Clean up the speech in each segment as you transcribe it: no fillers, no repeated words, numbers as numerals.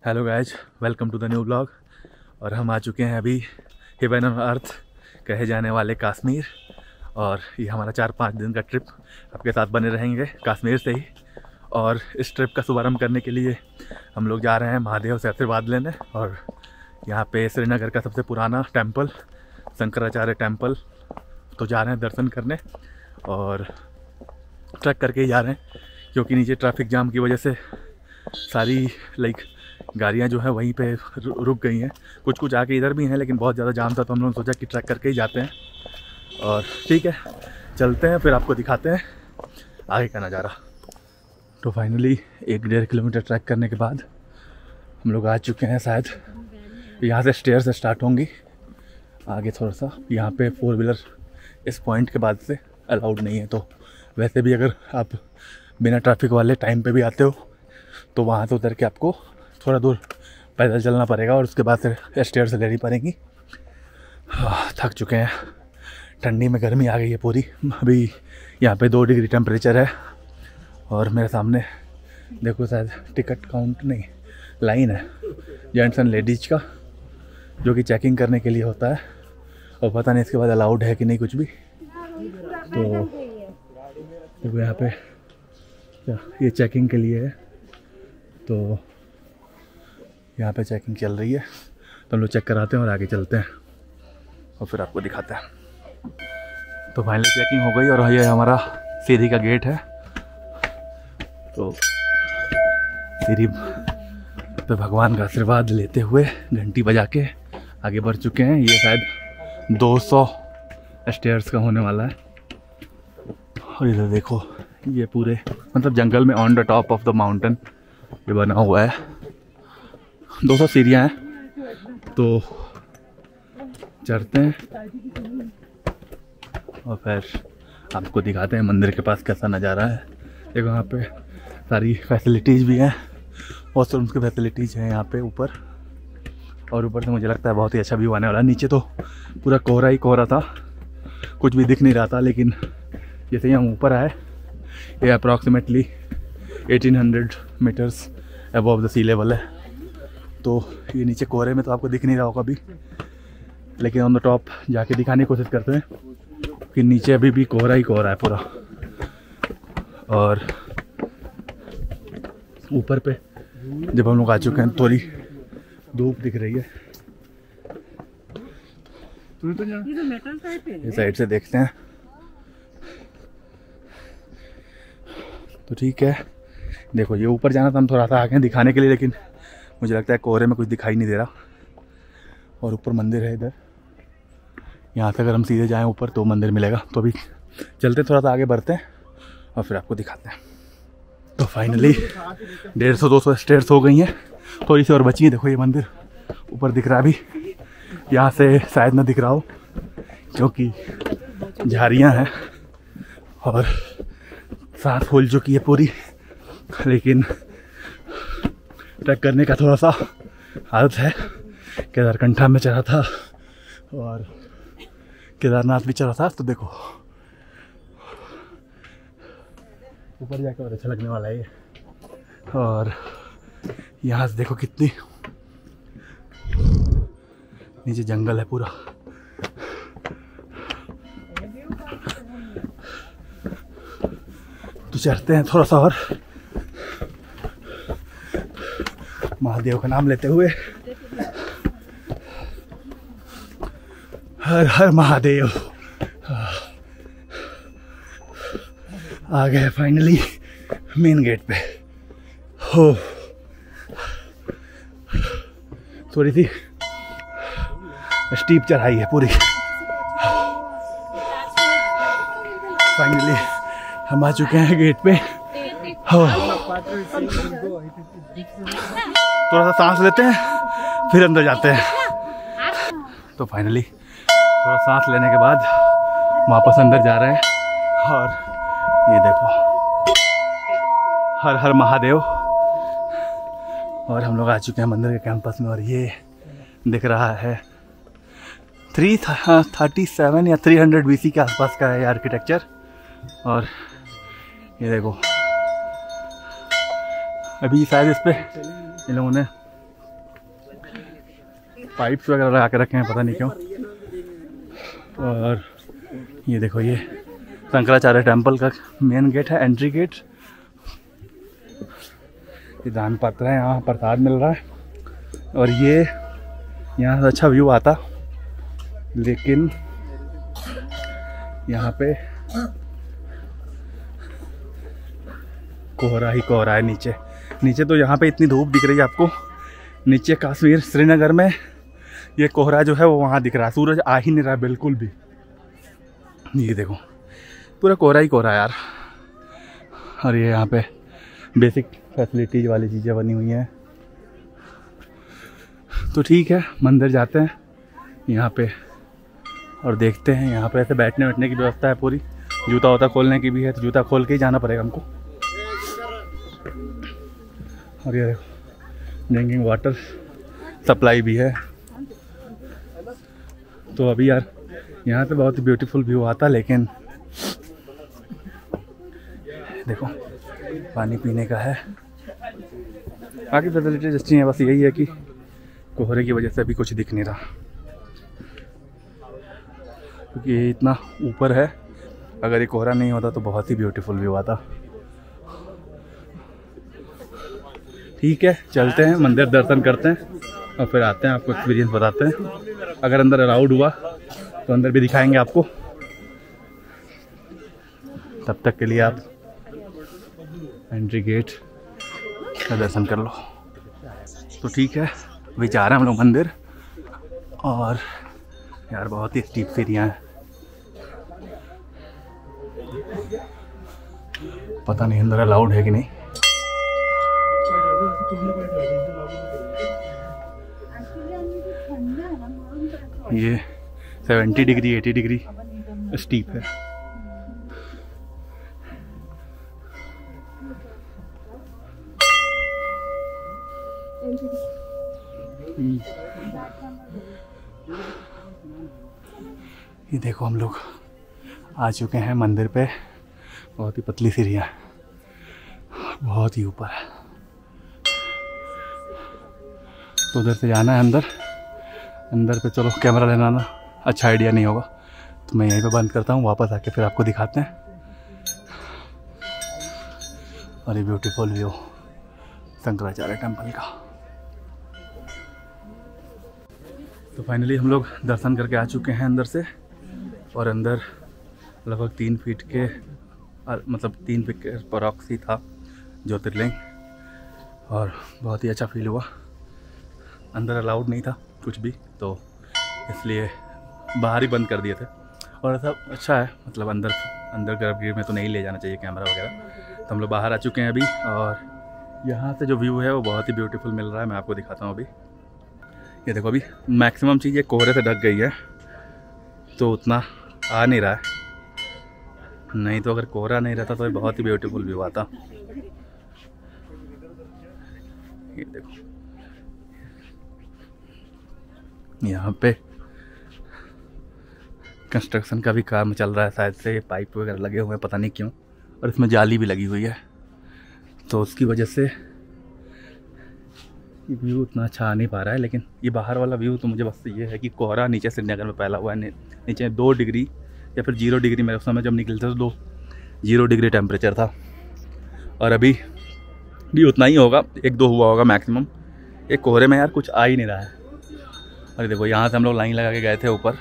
Hello guys, welcome to the new blog. और हम आ चुके हैं अभी हेवन ऑन अर्थ कहे जाने वाले कश्मीर। और ये हमारा 4-5 दिन का ट्रिप आपके साथ बने रहेंगे कश्मीर से ही। और इस ट्रिप का शुभारंभ करने के लिए हम लोग जा रहे हैं महादेव से आशीर्वाद लेने। और यहाँ पे श्रीनगर का सबसे पुराना टेम्पल शंकराचार्य टेम्पल तो जा रहे हैं दर्शन करने। और ट्रैक करके ही जा रहे हैं क्योंकि नीचे ट्रैफिक जाम की वजह से सारी गाड़ियाँ जो है वहीं पे रुक गई हैं। कुछ आके इधर भी हैं, लेकिन बहुत ज़्यादा जाम था तो हम लोगों ने सोचा कि ट्रैक करके ही जाते हैं। और ठीक है, चलते हैं, फिर आपको दिखाते हैं आगे का नज़ारा। तो फाइनली 1-1.5 किलोमीटर ट्रैक करने के बाद हम लोग आ चुके हैं। शायद यहाँ से स्टेयर से स्टार्ट होंगी आगे थोड़ा सा। यहाँ पे 4 व्हीलर इस पॉइंट के बाद से अलाउड नहीं है। तो वैसे भी अगर आप बिना ट्रैफिक वाले टाइम पे भी आते हो तो वहाँ से उतर के आपको थोड़ा दूर पैदल चलना पड़ेगा और उसके बाद फिर स्टेयर से लेनी पड़ेगी। थक चुके हैं, ठंडी में गर्मी आ गई है पूरी। अभी यहाँ पे 2 डिग्री टेम्परेचर है। और मेरे सामने देखो, शायद टिकट काउंट नहीं, लाइन है जेंट्स एंड लेडीज़ का, जो कि चेकिंग करने के लिए होता है। और पता नहीं इसके बाद अलाउड है कि नहीं कुछ भी। तो देखो यहाँ पे ये चेकिंग के लिए है। तो यहाँ पे चेकिंग चल रही है, तो हम लोग चेक कराते हैं और आगे चलते हैं और फिर आपको दिखाते हैं। तो फाइनली चेकिंग हो गई और ये हमारा सीढ़ी का गेट है। तो सीढ़ी पे भगवान का आशीर्वाद लेते हुए घंटी बजा के आगे बढ़ चुके हैं। ये शायद 200 स्टेयर्स का होने वाला है। और इधर देखो, ये पूरे मतलब जंगल में on the top of the mountain ये बना हुआ है। 200 सीढ़ियाँ हैं, तो चढ़ते हैं और फिर आपको दिखाते हैं मंदिर के पास कैसा नज़ारा है। देखो यहाँ पे सारी फैसिलिटीज़ भी हैं, वॉशरूम्स की फैसिलिटीज़ हैं यहाँ पे ऊपर। और ऊपर से मुझे लगता है बहुत ही अच्छा व्यू आने वाला है। नीचे तो पूरा कोहरा ही कोहरा था, कुछ भी दिख नहीं रहा था। लेकिन जैसे ही हम ऊपर आए, ये approximately 1800 meters above the sea level है। तो ये नीचे कोहरे में तो आपको दिख नहीं रहा होगा अभी, लेकिन ऑन द टॉप जाके दिखाने की कोशिश करते हैं कि नीचे अभी भी कोहरा ही कोहरा है पूरा। और ऊपर पे जब हम लोग आ चुके हैं थोड़ी धूप दिख रही है। इस साइड से देखते हैं। तो ठीक है, देखो ये ऊपर जाना था, हम थोड़ा सा आगे दिखाने के लिए, लेकिन मुझे लगता है कोहरे में कुछ दिखाई नहीं दे रहा। और ऊपर मंदिर है इधर, यहाँ से अगर हम सीधे जाएं ऊपर तो मंदिर मिलेगा। तो अभी चलते थोड़ा सा आगे बढ़ते हैं और फिर आपको दिखाते हैं। तो फाइनली 150-200 स्टेयर्स हो गई हैं, थोड़ी सी और बची है। देखो ये मंदिर ऊपर दिख रहा है, अभी यहाँ से शायद ना दिख रहा हो क्योंकि झाड़ियाँ हैं और सांस फूल चुकी है पूरी। लेकिन ट्रैक करने का थोड़ा सा आदत है। केदारकंठा में चढ़ा था और केदारनाथ भी चढ़ा था। तो देखो ऊपर जाकर और अच्छा लगने वाला है ये। और यहाँ से देखो कितनी नीचे जंगल है पूरा। तो चढ़ते हैं थोड़ा सा और, महादेव का नाम लेते हुए। हर हर महादेव। आ गए फाइनली मेन गेट पे। हो थोड़ी सी स्टीप चढ़ाई है पूरी। फाइनली हम आ चुके हैं गेट पे। हो थोड़ा सा सांस लेते हैं फिर अंदर जाते हैं। तो फाइनली थोड़ा सांस लेने के बाद वापस अंदर जा रहे हैं। और ये देखो, हर हर महादेव। और हम लोग आ चुके हैं मंदिर के कैंपस में। और ये दिख रहा है 337 या 300 BC के आसपास का है आर्किटेक्चर। और ये देखो, अभी शायद इस पे इन लोगों ने पाइप्स वगैरह लगा के रखे हैं, पता नहीं क्यों। और ये देखो, ये शंकराचार्य टेम्पल का मेन गेट है, एंट्री गेट। ये दान पात्र है, यहाँ प्रसाद मिल रहा है। और ये यहाँ से अच्छा व्यू आता, लेकिन यहाँ पे कोहरा ही कोहरा है नीचे। नीचे तो यहाँ पे इतनी धूप दिख रही है आपको, नीचे कश्मीर श्रीनगर में ये कोहरा जो है वो वहाँ दिख रहा है, सूरज आ ही नहीं रहा बिल्कुल भी। ये देखो पूरा कोहरा ही कोहरा है यार। और ये यहाँ पे बेसिक फैसिलिटीज वाली चीज़ें बनी हुई हैं। तो ठीक है, मंदिर जाते हैं यहाँ पे और देखते हैं। यहाँ पे ऐसे बैठने बैठने की व्यवस्था है पूरी, जूता वूता खोलने की भी है, तो जूता खोल के ही जाना पड़ेगा हमको। और ये देखो ड्रिंकिंग वाटर सप्लाई भी है। तो अभी यार यहाँ पे बहुत ही ब्यूटीफुल व्यू आता, लेकिन देखो पानी पीने का है, बाकी फैसिलिटीज अच्छी हैं, बस यही है कि कोहरे की वजह से अभी कुछ दिख नहीं रहा, क्योंकि ये इतना ऊपर है। अगर ये कोहरा नहीं होता तो बहुत ही ब्यूटीफुल व्यू आता। ठीक है, चलते हैं मंदिर दर्शन करते हैं और फिर आते हैं, आपको एक्सपीरियंस बताते हैं। अगर अंदर अलाउड हुआ तो अंदर भी दिखाएंगे आपको। तब तक के लिए आप एंट्री गेट का दर्शन कर लो। तो ठीक है, अभी जा रहे हैं हम लोग मंदिर। और यार बहुत ही स्टीप सीढ़ियाँ हैं, पता नहीं अंदर अलाउड है कि नहीं। ये 70 डिग्री 80 डिग्री स्टीप है। ये देखो हम लोग आ चुके हैं मंदिर पे। बहुत ही पतली सीढ़ियाँ, बहुत ही ऊपर है। तो उधर से जाना है अंदर। अंदर पे चलो, कैमरा लेना ना अच्छा आइडिया नहीं होगा, तो मैं यहीं पे बंद करता हूँ, वापस आके फिर आपको दिखाते हैं। और ये ब्यूटीफुल व्यू शंकराचार्य टेम्पल का। तो फाइनली हम लोग दर्शन करके आ चुके हैं अंदर से। और अंदर लगभग 3 फीट के मतलब 3 फीट के अप्रॉक्स ही था ज्योतिर्लिंग, और बहुत ही अच्छा फील हुआ। अंदर अलाउड नहीं था कुछ भी, तो इसलिए बाहर ही बंद कर दिए थे। और सब अच्छा है, मतलब अंदर गर्भगृह में तो नहीं ले जाना चाहिए कैमरा वगैरह। तो हम लोग बाहर आ चुके हैं अभी, और यहाँ से जो व्यू है वो बहुत ही ब्यूटीफुल मिल रहा है। मैं आपको दिखाता हूँ अभी। ये देखो, अभी मैक्सिमम चीज़ ये कोहरे से ढक गई है, तो उतना आ नहीं रहा है। नहीं तो अगर कोहरा नहीं रहता तो ये बहुत ही ब्यूटीफुल व्यू आता। ये देखो यहाँ पे कंस्ट्रक्शन का भी काम चल रहा है, शायद से पाइप वगैरह लगे हुए हैं, पता नहीं क्यों। और इसमें जाली भी लगी हुई है, तो उसकी वजह से व्यू उतना अच्छा आ नहीं पा रहा है। लेकिन ये बाहर वाला व्यू तो मुझे बस ये है कि कोहरा नीचे श्रीनगर में फैला हुआ है। नीचे 2 डिग्री या फिर 0 डिग्री, मेरे उस समय जब निकलते तो 0 डिग्री टेम्परेचर था, और अभी भी उतना ही होगा, 1-2 हुआ होगा मैक्सिमम। एक कोहरे में यार कुछ आ ही नहीं रहा है। अरे देखो, यहाँ से हम लोग लाइन लगा के गए थे ऊपर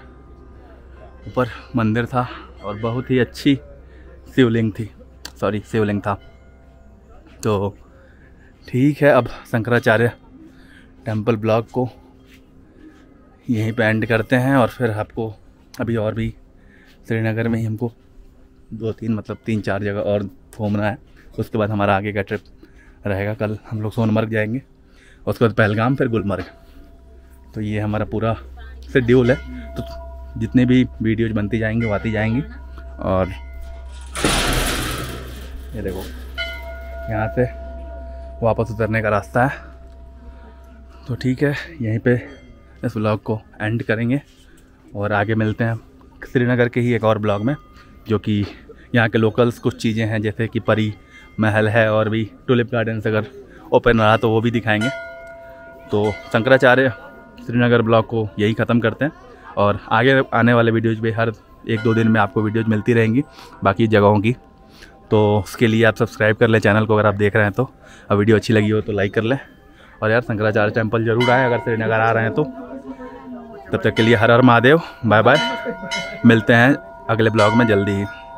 मंदिर था, और बहुत ही अच्छी शिवलिंग था। तो ठीक है, अब शंकराचार्य टेम्पल ब्लॉग को यहीं पे एंड करते हैं। और फिर आपको अभी और भी श्रीनगर में ही हमको 3-4 जगह और घूमना है। उसके बाद हमारा आगे का ट्रिप रहेगा। कल हम लोग सोनमर्ग जाएंगे, उसके बाद पहलगाम, फिर गुलमर्ग। तो ये हमारा पूरा शेड्यूल है। तो जितने भी वीडियोज बनती जाएंगी वो आती जाएंगी। और ये देखो, यहाँ से वापस उतरने का रास्ता है। तो ठीक है, यहीं पे इस ब्लॉग को एंड करेंगे, और आगे मिलते हैं श्रीनगर के ही एक और ब्लॉग में, जो कि यहाँ के लोकल्स कुछ चीज़ें हैं, जैसे कि परी महल है, और भी टुलिप गार्डन्स अगर ओपन रहा तो वो भी दिखाएंगे। तो शंकराचार्य श्रीनगर ब्लॉग को यही ख़त्म करते हैं। और आगे आने वाले वीडियोज़ भी हर 1-2 दिन में आपको वीडियोज़ मिलती रहेंगी बाकी जगहों की। तो उसके लिए आप सब्सक्राइब कर लें चैनल को अगर आप देख रहे हैं तो। और वीडियो अच्छी लगी हो तो लाइक कर लें। और यार शंकराचार्य टेम्पल ज़रूर आएँ अगर श्रीनगर आ रहे हैं तो। तब तक के लिए हर हर महादेव, बाय बाय, मिलते हैं अगले ब्लॉग में जल्दी ही।